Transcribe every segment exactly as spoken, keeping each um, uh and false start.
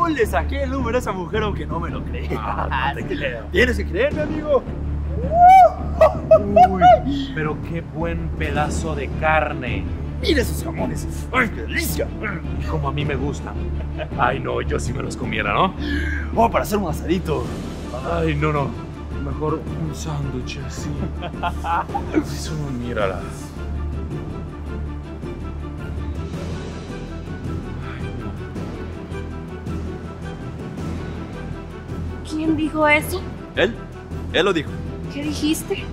Yo le saqué el número a esa mujer aunque no me lo cree. Ah, no te creo. Tienes que creerme, amigo. Uy, pero qué buen pedazo de carne. Mira esos jamones. ¡Ay, qué delicia! Como a mí me gustan. Ay, no, yo sí me los comiera, ¿no? Oh, para hacer un asadito. Ay, no, no. Mejor un sándwich así. Eso no, mírala. ¿Quién dijo eso? Él, él lo dijo. ¿Qué dijiste?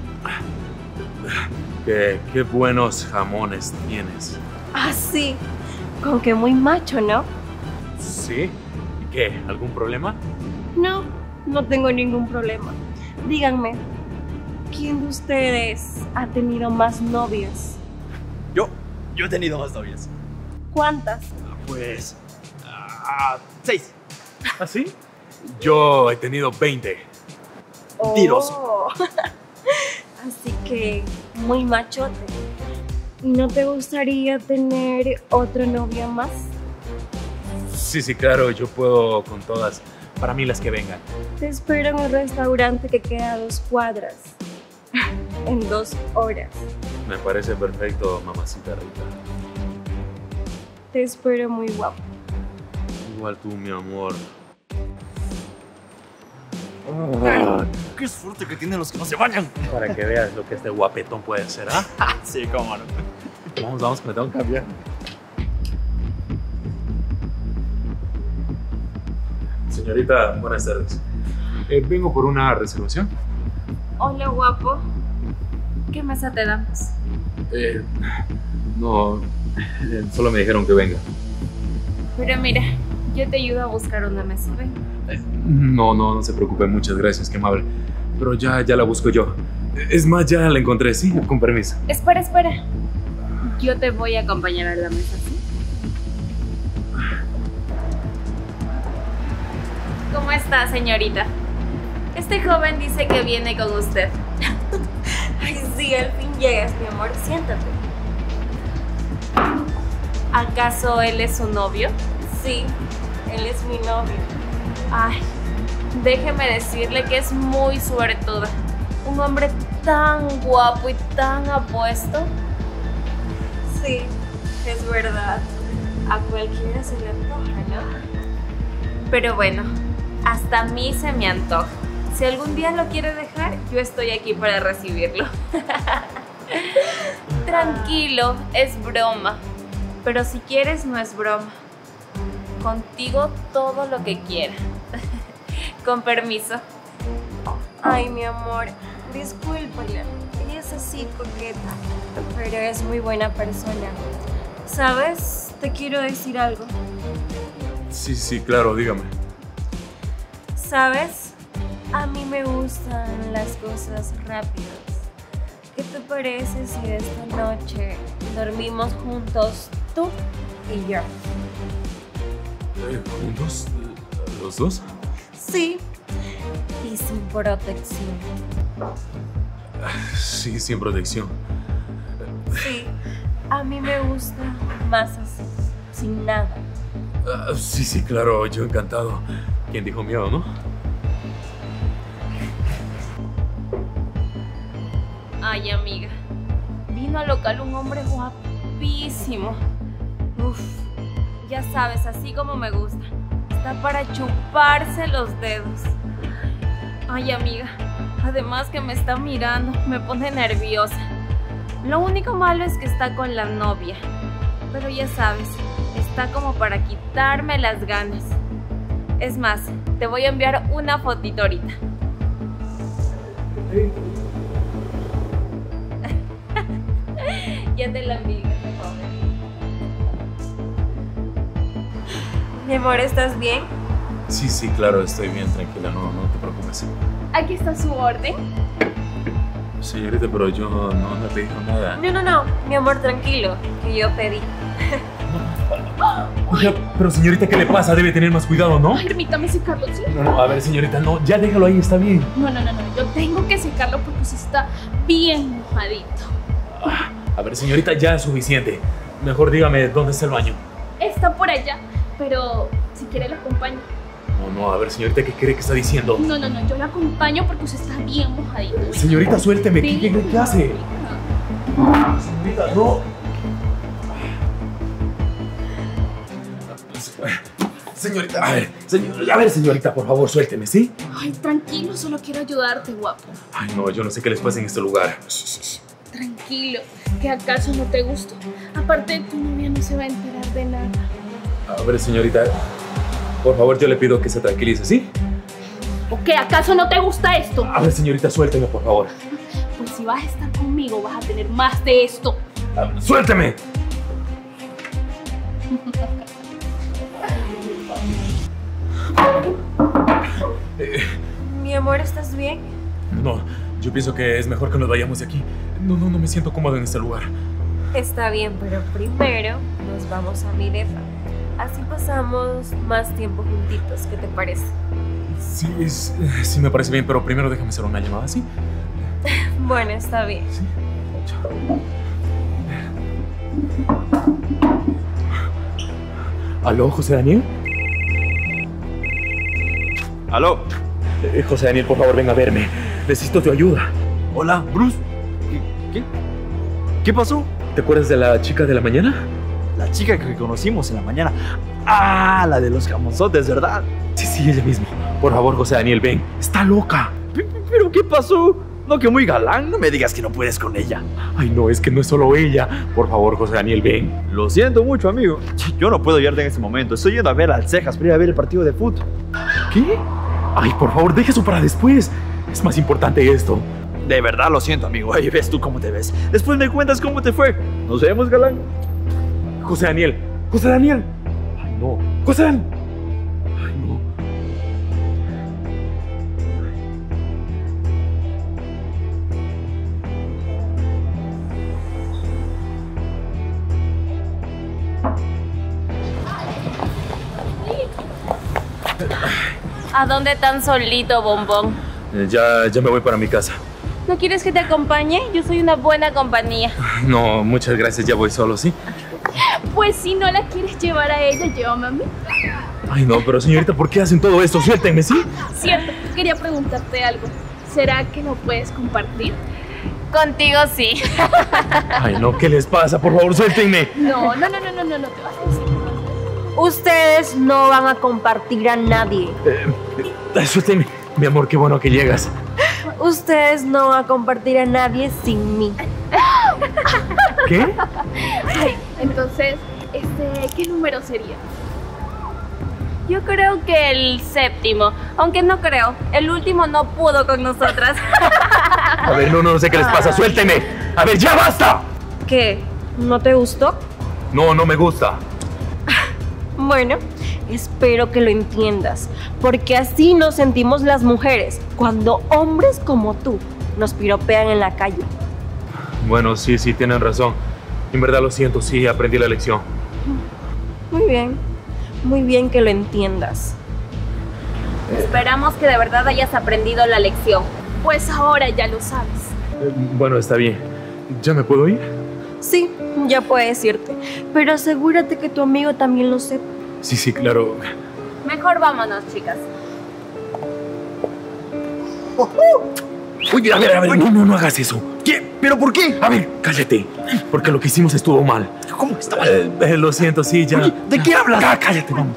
Qué, qué buenos jamones tienes. Ah, sí. Con que muy macho, ¿no? ¿Sí? ¿Qué? ¿Algún problema? No, no tengo ningún problema. Díganme, ¿quién de ustedes ha tenido más novias? Yo, yo he tenido más novias. ¿Cuántas? Pues, ah, seis. ¿Ah, sí? Yo he tenido veinte. Mentiroso. Oh. Así que, muy machote. ¿Y no te gustaría tener otra novia más? Sí, sí, claro, yo puedo con todas. Para mí las que vengan. Te espero en el restaurante que queda a dos cuadras. En dos horas. Me parece perfecto, mamacita rica. Te espero muy guapo. Igual tú, mi amor. ¡Qué suerte que tienen los que no se bañan! Para que veas lo que este guapetón puede hacer, ¿ah? Sí, cómo no. Vamos, vamos, que me tengo que cambiar. Señorita, buenas tardes. Eh, vengo por una reservación. Hola, guapo. ¿Qué mesa te damos? Eh, no, eh, solo me dijeron que venga. Pero mira, yo te ayudo a buscar una mesa, ven. Eh, no, no, no se preocupe, muchas gracias, qué amable. Pero ya, ya la busco yo. Es más, ya la encontré, sí, con permiso. Espera, espera. Yo te voy a acompañar a la mesa, ¿sí? ¿Cómo está, señorita? Este joven dice que viene con usted. Ay, sí, al fin llegas, mi amor. Siéntate. ¿Acaso él es su novio? Sí, él es mi novio. Ay, déjeme decirle que es muy suertuda. Un hombre tan guapo y tan apuesto. Sí, es verdad. A cualquiera se le antoja, ¿no? Pero bueno, hasta a mí se me antoja. Si algún día lo quiere dejar, yo estoy aquí para recibirlo. Tranquilo, es broma. Pero si quieres, no es broma. Contigo todo lo que quiera. Con permiso. Ay, mi amor, discúlpala. Ella es así coqueta, pero es muy buena persona. ¿Sabes? Te quiero decir algo. Sí, sí, claro, dígame. ¿Sabes? A mí me gustan las cosas rápidas. ¿Qué te parece si esta noche dormimos juntos tú y yo? Eh, ¿Juntos? ¿Los dos? Sí, y sin protección. Sí, sin protección. Sí, a mí me gusta más así, sin nada. Uh, sí, sí, claro, yo encantado. ¿Quién dijo miedo, no? Ay, amiga, vino al local un hombre guapísimo. Uf, ya sabes, así como me gusta. Está para chuparse los dedos. Ay, amiga, además que me está mirando, me pone nerviosa. Lo único malo es que está con la novia. Pero ya sabes, está como para quitarme las ganas. Es más, te voy a enviar una fotito ahorita. Ya te la envío, por favor. Mi amor, ¿estás bien? Sí, sí, claro, estoy bien, tranquila, no, no te preocupes. Aquí está su orden. Señorita, pero yo no, no le pedí nada. No, no, no, mi amor, tranquilo, que yo pedí. Oiga, pero señorita, ¿qué le pasa? Debe tener más cuidado, ¿no? Ay, permítame secarlo, ¿sí? No, no, a ver, señorita, no, ya déjalo ahí, está bien. No, no, no, no, yo tengo que secarlo porque se está bien mojadito. Ah, a ver, señorita, ya es suficiente. Mejor dígame, ¿dónde está el baño? Está por allá, pero Si quiere la acompaño. No, no, a ver, señorita, ¿qué cree que está diciendo? No, no, no, yo la acompaño porque usted está bien mojadito. Señorita, suélteme. ¿Qué, qué, qué hace? Señorita, no. Señorita, a ver, señor, a ver, señorita, por favor, suélteme, ¿sí? Ay, tranquilo, solo quiero ayudarte, guapo. Ay, no, yo no sé qué les pasa en este lugar. Shh, shh, shh. Tranquilo, ¿que acaso no te gustó? Aparte, tu novia no se va a enterar de nada. A ver, señorita, por favor, yo le pido que se tranquilice, ¿sí? ¿O qué? ¿Acaso no te gusta esto? A ver, señorita, suélteme, por favor. Pues si vas a estar conmigo, vas a tener más de esto. A ver, ¡suélteme! eh, Mi amor, ¿estás bien? no, yo pienso que es mejor que nos vayamos de aquí. No, no, no me siento cómodo en este lugar. Está bien, pero primero nos vamos a mi depa. Así pasamos más tiempo juntitos, ¿qué te parece? Sí, es- sí me parece bien, pero primero déjame hacer una llamada, ¿sí? Bueno, está bien. Sí. ¿Aló, José Daniel? ¿Aló? Eh, José Daniel, por favor, ven a verme. Necesito tu ayuda. Hola, Bruce. ¿Qué? ¿Qué, ¿Qué pasó? ¿Te acuerdas de la chica de la mañana? La chica que conocimos en la mañana. Ah, la de los jamonzotes, ¿verdad? Sí, sí, ella misma. Por favor, José Daniel, ven. Está loca. P- p- ¿Pero qué pasó? No, que muy galán. No me digas que no puedes con ella. Ay, no, es que no es solo ella. Por favor, José Daniel, ven. Lo siento mucho, amigo. Yo no puedo ayudarte en este momento. Estoy yendo a ver al Cejas para ir a ver el partido de fútbol. ¿Qué? Ay, por favor, deja eso para después. Es más importante esto. De verdad lo siento, amigo. Ahí ves tú cómo te ves. Después me cuentas cómo te fue. Nos vemos, galán. José Daniel. José Daniel. Ay, no. José Daniel. Ay, no. ¿A dónde tan solito, bombón? Eh, ya, ya me voy para mi casa. ¿No quieres que te acompañe? Yo soy una buena compañía. No, muchas gracias, ya voy solo, ¿sí? Pues si no la quieres llevar a ella, llévame a mí. Ay, no, pero señorita, ¿por qué hacen todo esto? Suéltenme, ¿sí? Cierto, quería preguntarte algo. ¿Será que no puedes compartir? Contigo sí. Ay, no, ¿qué les pasa? Por favor, suéltenme. No, no, no, no, no, no, no te vas a decir. Ustedes no van a compartir a nadie. Eh, eh, suéltenme. Mi amor, qué bueno que llegas. Ustedes no van a compartir a nadie sin mí. ¿Qué? Ay, entonces, este, ¿qué número sería? Yo creo que el séptimo, aunque no creo, el último no pudo con nosotras. A ver, no, no, no sé qué les pasa. Suéltenme. A ver, ya basta. ¿Qué? ¿No te gustó? No, no me gusta. Bueno, espero que lo entiendas, porque así nos sentimos las mujeres cuando hombres como tú nos piropean en la calle. Bueno, sí, sí, tienen razón. En verdad lo siento, sí, aprendí la lección. Muy bien, muy bien que lo entiendas. Esperamos que de verdad hayas aprendido la lección. Pues ahora ya lo sabes. Eh, bueno, está bien. ¿Ya me puedo ir? Sí, ya puedes irte, pero asegúrate que tu amigo también lo sepa. Sí, sí, claro. Mejor vámonos, chicas. Oye, a ver, a ver, no, no, no hagas eso. ¿Qué? ¿Pero por qué? A ver, cállate, porque lo que hicimos estuvo mal. ¿Cómo que está mal? Eh, eh, lo siento, sí, ya. Oye, ¿de qué hablas? Ah, cállate, vamos.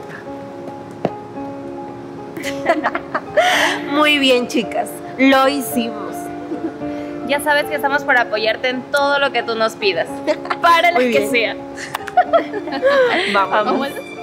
Muy bien, chicas, lo hicimos. Ya sabes que estamos para apoyarte en todo lo que tú nos pidas. Para las Muy que bien. sean. Vamos. Vámonos.